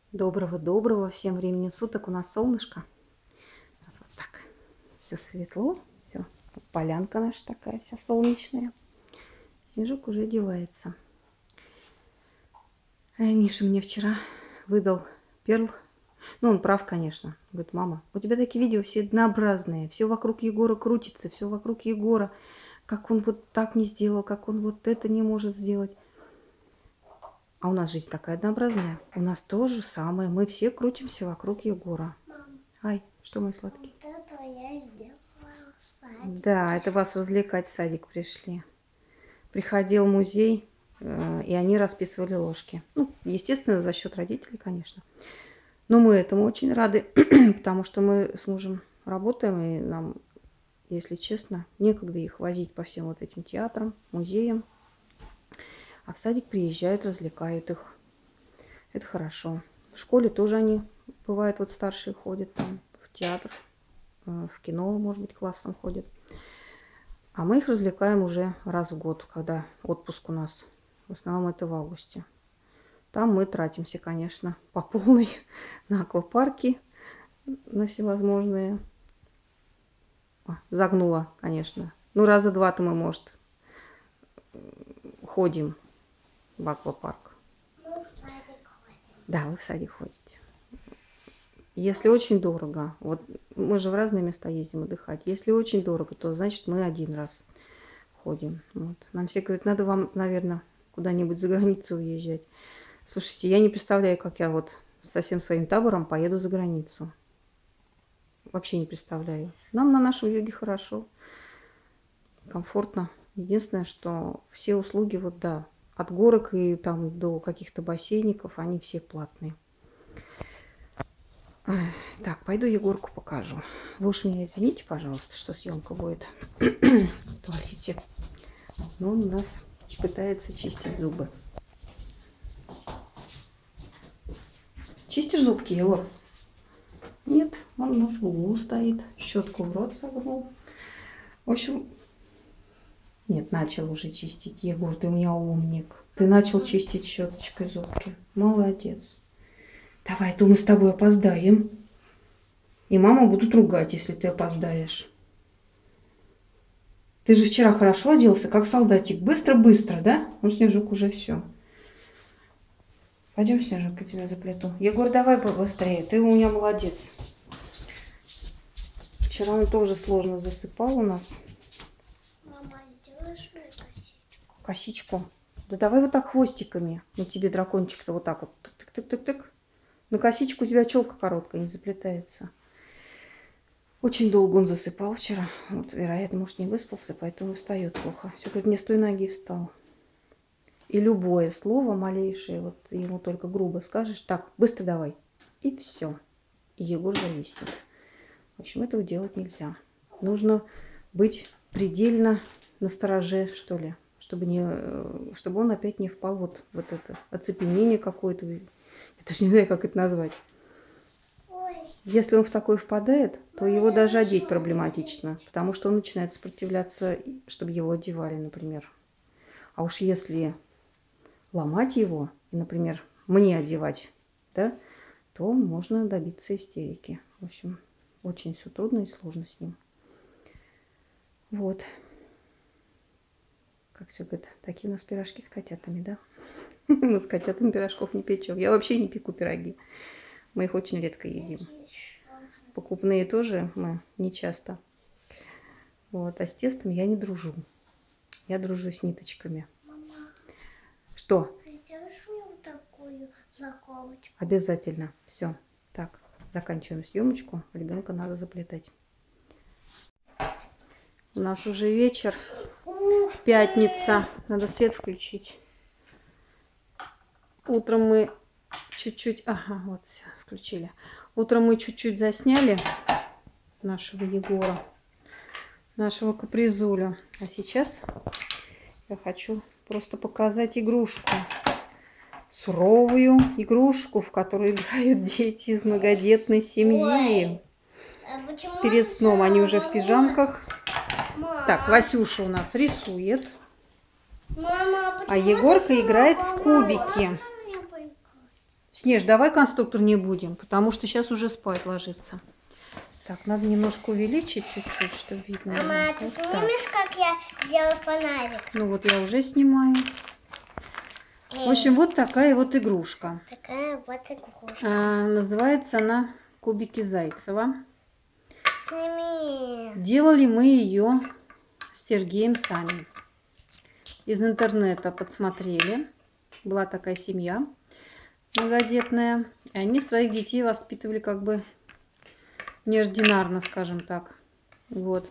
Доброго всем времени суток. У нас солнышко. У нас вот так. Все светло. Все. Полянка наша такая вся солнечная. Снежок уже одевается. Миша мне вчера выдал перл. Ну, он прав, конечно. Говорит: мама, у тебя такие видео все однообразные. Все вокруг Егора крутится, все вокруг Егора. Как он вот так не сделал, как он вот это не может сделать. А у нас жизнь такая однообразная. У нас то же самое. Мы все крутимся вокруг Егора. Мам, Ай, что, мой сладкий? вот это я сделала в садике. Да, это вас развлекать в садик пришли. Приходил музей, и они расписывали ложки. Ну, естественно, за счет родителей, конечно. Но мы этому очень рады, потому что мы с мужем работаем, и нам, если честно, некогда их возить по всем вот этим театрам, музеям. А в садик приезжают, развлекают их. Это хорошо. В школе тоже они, бывает, вот старшие ходят там в театр, в кино, может быть, классом ходят. А мы их развлекаем уже раз в год, когда отпуск у нас. В основном это в августе. Там мы тратимся, конечно, по полной на аквапарки, на всевозможные. Загнула, конечно. Ну, раза два-то мы, может, ходим в аквапарк. Мы в садик ходим. Да, вы в садик ходите. Если очень дорого, вот мы же в разные места ездим отдыхать. Если очень дорого, то значит мы один раз ходим. Вот. Нам все говорят: надо вам, наверное, куда-нибудь за границу уезжать. Слушайте, я не представляю, как я вот со всем своим табором поеду за границу. Вообще не представляю. Нам на нашем юге хорошо, комфортно. Единственное, что все услуги, вот да, от горок и там до каких-то бассейников, они все платные. Так, пойду Егорку покажу. Вы уж меня извините, пожалуйста, что съемка будет в туалете. Но он у нас пытается чистить зубы. Чистишь зубки, Егор? Нет, он у нас в углу стоит. Щетку в рот загнул. В общем, нет, начал уже чистить. Егор, ты у меня умник. Ты начал чистить щеточкой зубки. Молодец. Давай, то мы с тобой опоздаем. И маму будут ругать, если ты опоздаешь. Ты же вчера хорошо оделся, как солдатик. Быстро-быстро, да? Ну, Снежок уже все. Пойдем, Снежок, я тебя заплету. Егор, давай побыстрее. Ты у меня молодец. Вчера он тоже сложно засыпал у нас. Мама, сделаешь мне косичку? Косичку. Да давай вот так хвостиками. Ну, тебе дракончик-то вот так вот. Тык-тык-тык-тык. На косичку у тебя челка короткая, не заплетается. Очень долго он засыпал вчера. Вот, вероятно, может, не выспался, поэтому встает плохо. Все, говорит, мне с той ноги встал. И любое слово малейшее, вот ему только грубо скажешь: так, быстро давай. И все. И Егор зависнет. В общем, этого делать нельзя. Нужно быть предельно настороже, что ли, чтобы он опять не впал вот это оцепенение какое-то. Я даже не знаю, как это назвать. Ой. Если он в такой впадает, то его даже одеть проблематично, потому что он начинает сопротивляться, чтобы его одевали, например. А уж если ломать его, и, например, мне одевать, да, то можно добиться истерики. В общем, очень все трудно и сложно с ним. Вот. Как все говорят, такие у нас пирожки с котятами, да? Мы с котятами пирожков не печем. Я вообще не пеку пироги. Мы их очень редко едим. Покупные тоже мы не часто. Вот. А с тестом я не дружу. Я дружу с ниточками. Мама, Что? сделаешь мне вот такую заколочку? Обязательно. Все. Так, заканчиваем съемочку. Ребенка надо заплетать. У нас уже вечер. Пятница. Надо свет включить. Утром мы чуть-чуть... Ага, вот все, включили. Утром мы чуть-чуть засняли нашего Егора, нашего капризулю. А сейчас я хочу просто показать игрушку. Суровую игрушку, в которую играют дети из многодетной семьи. Перед сном они уже в пижамках. Так, Васюша у нас рисует. Мама, А Егорка играет в кубики. Снеж, давай конструктор не будем, потому что сейчас уже спать ложится. Так, надо немножко увеличить чуть-чуть, чтобы видно. Мама, ты вот снимешь, как я делаю фонарик? Ну вот я уже снимаю. В общем, вот такая вот игрушка. Такая вот игрушка. Называется она «Кубики Зайцева». Сними. Делали мы ее с Сергеем сами. Из интернета подсмотрели. Была такая семья многодетная. И они своих детей воспитывали как бы неординарно, скажем так. Вот.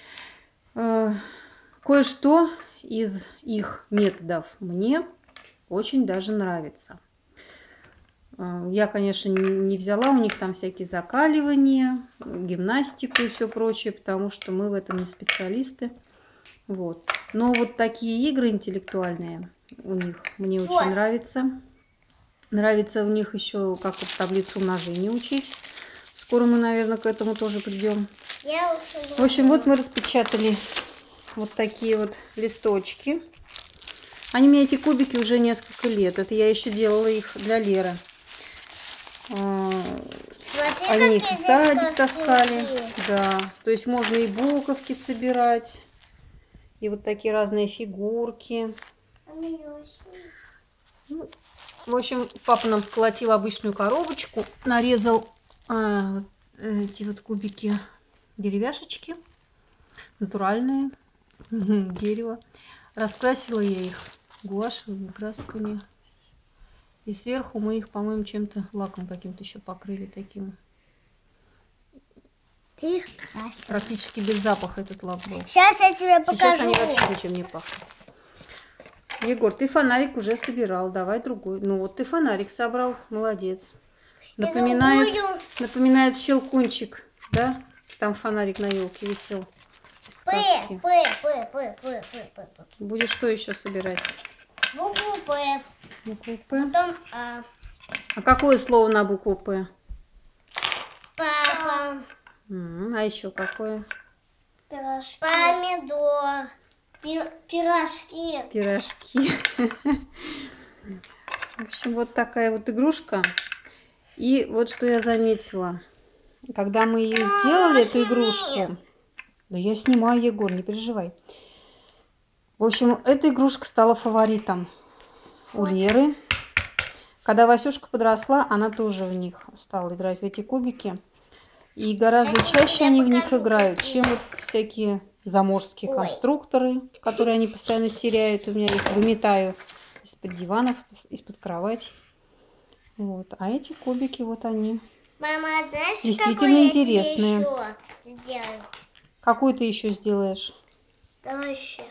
Кое-что из их методов мне очень даже нравится. Я, конечно, не взяла у них там всякие закаливания, гимнастику и все прочее, потому что мы в этом не специалисты. Вот. Но вот такие игры интеллектуальные у них мне очень нравятся. Нравится у них еще как вот таблицу умножения учить. Скоро мы, наверное, к этому тоже придем. В общем, вот мы распечатали вот такие вот листочки. Они у меня, эти кубики, уже несколько лет. Это я еще делала их для Леры. Они их в садик таскали. Да. То есть можно и буковки собирать. И вот такие разные фигурки. Ну, в общем, папа нам сколотил обычную коробочку. Нарезал эти вот кубики деревяшечки. Натуральные. Дерево. Раскрасила я их гуашевыми красками. И сверху мы их, по-моему, чем-то, лаком каким-то еще покрыли таким. Ты их красила. Практически без запаха этот лак был. Сейчас я тебе покажу. Сейчас они вообще ничем не пахнут. Егор, ты фонарик уже собирал. Давай другой. Ну вот ты фонарик собрал. Молодец. Напоминает Щелкунчик. Да? Там фонарик на елке висел. П. Будешь что еще собирать? Букву П. Букву П. Потом А. А какое слово на букву П? Папа. А еще какое? Пирожки. Помидор. Пирожки. Пирожки. В общем, вот такая вот игрушка. И вот что я заметила. Когда мы ее сделали, эту игрушку... Да я снимаю, Егор, не переживай. В общем, эта игрушка стала фаворитом у Леры. Когда Васюшка подросла, она тоже в них стала играть, в эти кубики. И гораздо чаще они в них играют, чем вот всякие заморские конструкторы, которые они постоянно теряют. У меня их выметаю из-под диванов, из-под кровати. Вот. А эти кубики, вот они. Мама, знаешь, действительно интересные. Я тебе еще сделаю? Какую ты еще сделаешь? Давай еще.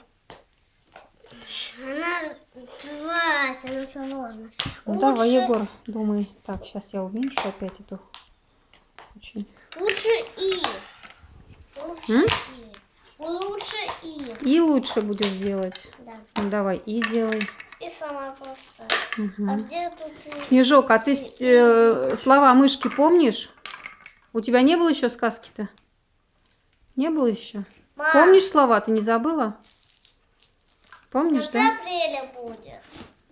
Она она сложная. Ну, давай, Егор, думай. Так, сейчас я уменьшу опять эту. Очень. Лучше И. Лучше И. И лучше будешь делать. Да. Ну, давай, И делай. И сама просто. Угу. А где тут... Снежок, а ты слова мышки помнишь? У тебя не было еще сказки-то? Не было еще? Мам, Помнишь слова? Ты не забыла? Помнишь, в да? апреле будет.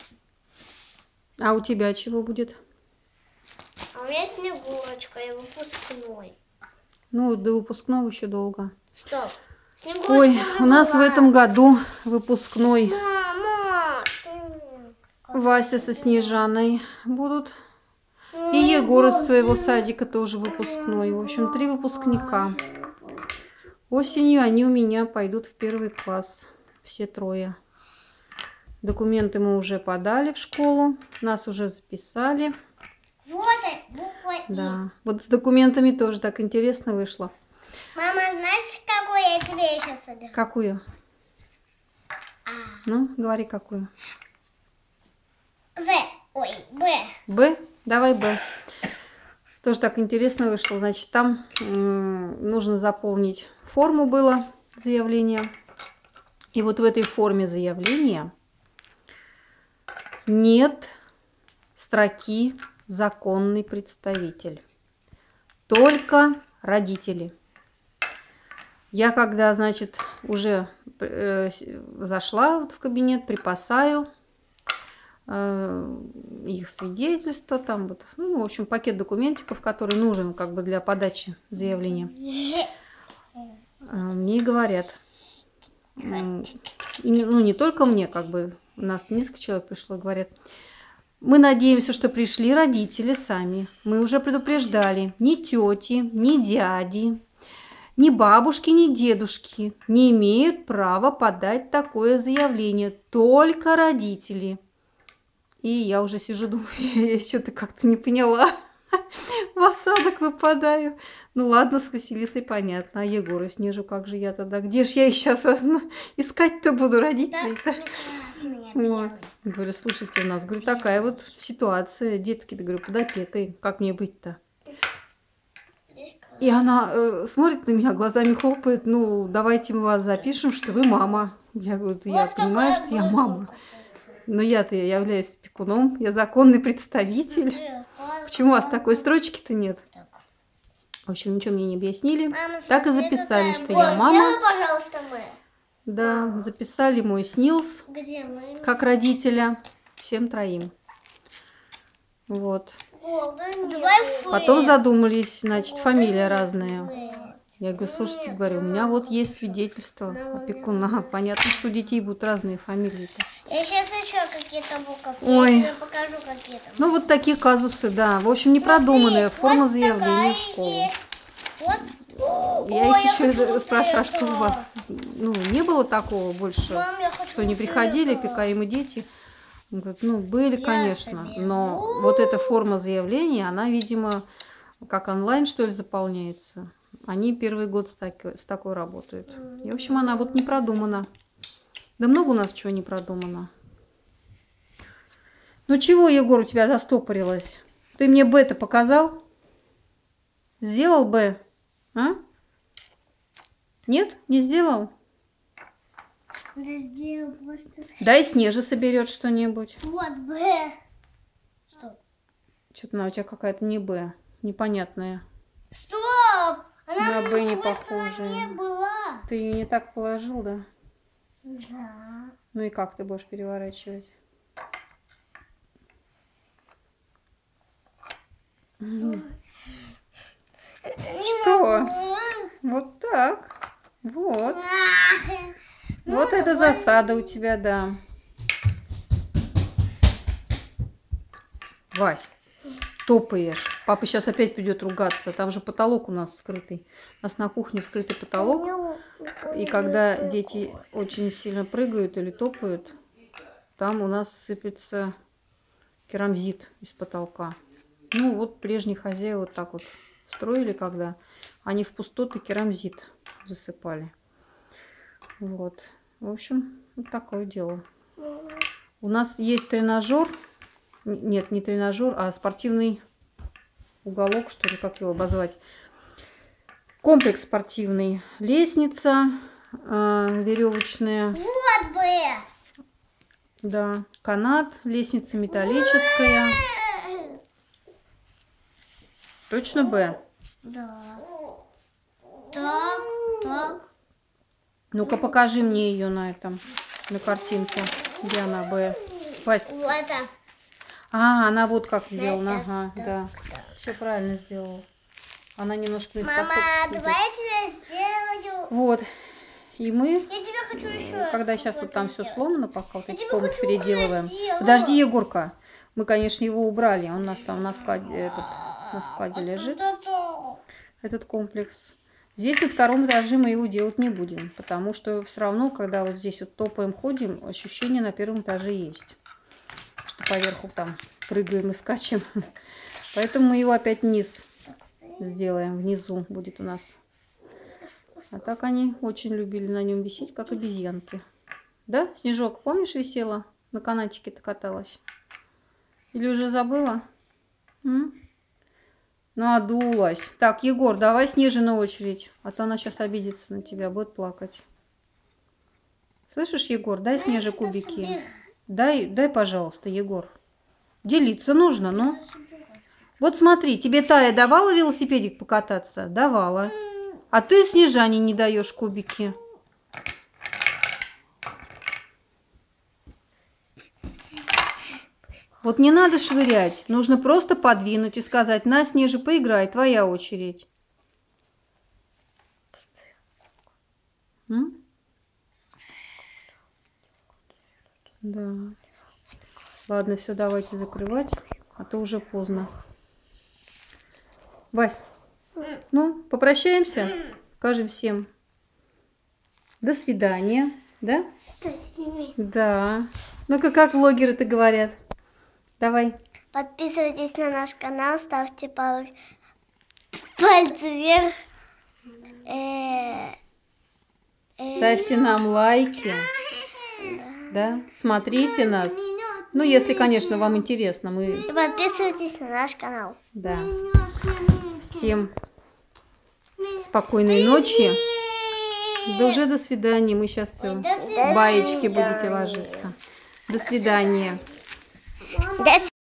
А у тебя чего будет? А у меня Снегурочка и выпускной. Ну, до выпускного еще долго. Стоп. Снегурочка Ой, уже у нас была. в этом году выпускной. Мама! Вася со Снежаной будут. И Ну, Егор из своего садика тоже выпускной. В общем, 3 выпускника. Осенью они у меня пойдут в 1 класс. Все 3. Документы мы уже подали в школу. Нас уже записали. Вот буква И. Да. Вот с документами тоже так интересно вышло. Мама, знаешь, какую я тебе еще соберу? Какую? Ну, говори, какую. Б. Б? Давай Б. Тоже так интересно вышло. Значит, там нужно заполнить форму было заявления. И вот в этой форме заявления нет строки «законный представитель». Только родители. Я когда, значит, уже зашла вот в кабинет, припасаю их свидетельства, там вот, ну, в общем, пакет документиков, который нужен как бы для подачи заявления. Мне говорят, ну, не только мне, как бы, у нас несколько человек пришло, говорят, мы надеемся, что пришли родители сами. Мы уже предупреждали, ни тети, ни дяди, ни бабушки, ни дедушки не имеют права подать такое заявление, только родители. И я уже сижу, думаю, я что-то как-то не поняла. В осадок выпадаю. Ну ладно, с Василисой понятно. А Егора Снежу, как же я тогда? Где ж я их сейчас искать-то буду, родителей-то? Вот. Говорю, слушайте, у нас, говорю, такая вот ситуация. Детки, говорю, под опекой. Как мне быть-то? И она смотрит на меня, глазами хлопает. Ну, давайте мы вас запишем, что вы мама. Я говорю, я понимаю, что я мама. Но я-то являюсь опекуном, я законный представитель. Почему у вас такой строчки-то нет? В общем, ничего мне не объяснили. Мама, так и записали, что я мама. Сделай, пожалуйста, мы. Да, записали мой СНИЛС как родителя всем троим. Вот. Потом задумались, значит, фамилия разная. Я говорю, слушайте, говорю, у меня вот есть свидетельство опекуна. Понятно, что у детей будут разные фамилии-то. Я сейчас еще какие-то буковки. Ой. Я тебе покажу какие-то. Ну, вот такие казусы, да. В общем, непродуманная форма заявления в школу. Вот. Я их еще спрашиваю, что у вас не было такого больше, Мам, что не приходили опекаемые дети? Он говорит, ну, были, конечно, но вот эта форма заявления, она, видимо, как онлайн, что ли, заполняется. Они первый год с такой работают. И, в общем, она вот не продумана. Да много у нас чего не продумано. Ну, чего, Егор, у тебя застопорилось? Ты мне Б-то показал? Сделал Б? А? Нет? Не сделал? Да сделал просто. Дай Снежа соберет что-нибудь. Вот Б. Стоп. Что-то она у тебя какая-то не Б. Непонятная. Стоп! Она На Б не другой похожая. стороне была. Ты ее не так положил, да? Да. Ну и как ты будешь переворачивать? Что? Вот так. Вот. Вот это засада у тебя, да. Вась, топаешь. Папа сейчас опять придет ругаться. Там же потолок у нас скрытый. У нас на кухне скрытый потолок. И когда дети очень сильно прыгают или топают, там у нас сыпется керамзит из потолка. Ну вот прежние хозяева вот так вот строили, когда они в пустоты керамзит засыпали. Вот. В общем, вот такое дело. У нас есть тренажер. Нет, не тренажер, а спортивный уголок, что ли, как его обозвать. Комплекс спортивный. Лестница веревочная. Вот Б. Да, канат, лестница металлическая. Точно Б? Да. Так. Ну-ка, покажи мне ее на картинке, где она Б. Вась. Вот это. А, она вот как сделана. Ага, да. Все правильно сделала. Она немножко наискосок. Мама, давай я тебе сделаю. Вот. И мы, Я тебе хочу еще. когда сейчас вот там все сломано, пока вот Я эти тебе комнаты хочу переделываем. сделать. Подожди, Егорка. Мы, конечно, его убрали. Он у нас там на складе, на складе лежит. Этот комплекс. Здесь на втором этаже мы его делать не будем, потому что все равно, когда вот здесь вот топаем, ходим, ощущение на первом этаже есть, что поверху там прыгаем и скачем. Поэтому мы его опять вниз сделаем, внизу будет у нас. А так они очень любили на нем висеть, как обезьянки. Да, Снежок, помнишь, висела? На канатике-то каталась. Или уже забыла? Надулась. Так, Егор, давай Снеже на очередь. А то она сейчас обидится на тебя, будет плакать. Слышишь, Егор, дай Снеже кубики. Дай, пожалуйста, Егор. Делиться нужно, ну. Вот смотри, тебе Тая давала велосипедик покататься? Давала. А ты Снежане не даешь кубики. Вот не надо швырять. Нужно просто подвинуть и сказать: на, Снежа, поиграй, твоя очередь. М? Да. Ладно, все, давайте закрывать, а то уже поздно. Вась, ну, попрощаемся, скажем всем до свидания, да? Да. Ну-ка, как блогеры-то говорят? Давай. Подписывайтесь на наш канал, ставьте пальцы вверх. Ставьте нам лайки. Да? Смотрите нас. Ну, если, конечно, вам интересно. Мы... И подписывайтесь на наш канал. Да. Всем спокойной ночи. Да уже до свидания. Мы сейчас в баечки будете ложиться. До свидания.